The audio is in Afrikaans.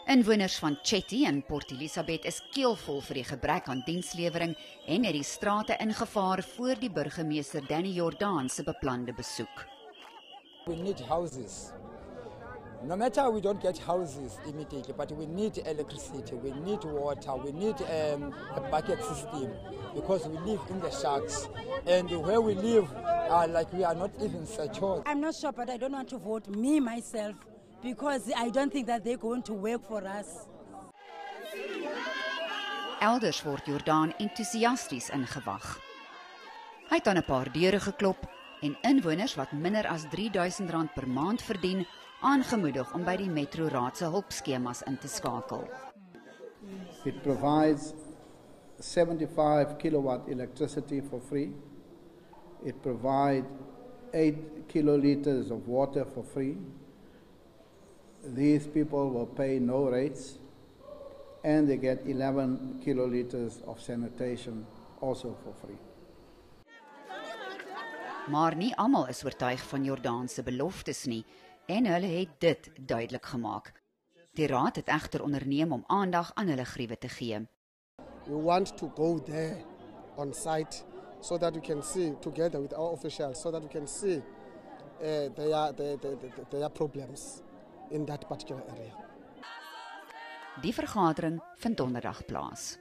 Inwoners van Chetty in Port Elizabeth is keelvol vir die gebrek aan dienslewering en het die strate ingevaar voor die burgemeester Danny Jordaan se beplande besoek. We need houses. No matter we don't get houses immediately, but we need electricity, we need water, we need a bucket system because we live in the shacks and where we live, like we are not even secured. I'm not sure, but I don't want to vote me myself because I don't think that they're going to work for us. Elders word Jordaan entoesiasties ingewag. Hy het aan 'n paar deure geklop en inwoners wat minder as R3000 per maand verdien, aangemoedig om by die Metro Raad se hulpskemas in te skakel. It provides 75 kilowatt electricity for free. It provides 8 kiloliters of water for free. These people will pay no rates and they get 11 kiloliters of sanitation also for free. Maar nie almal is oortuig van Jordaan se beloftes nie en hulle het dit duidelik gemaak. Die raad het egter onderneem om aandag aan hulle griewe te gee. We want to go there on site so that we can see together with our officials so that we can see their problems in that particular area. Die vergadering vind donderdag plaas.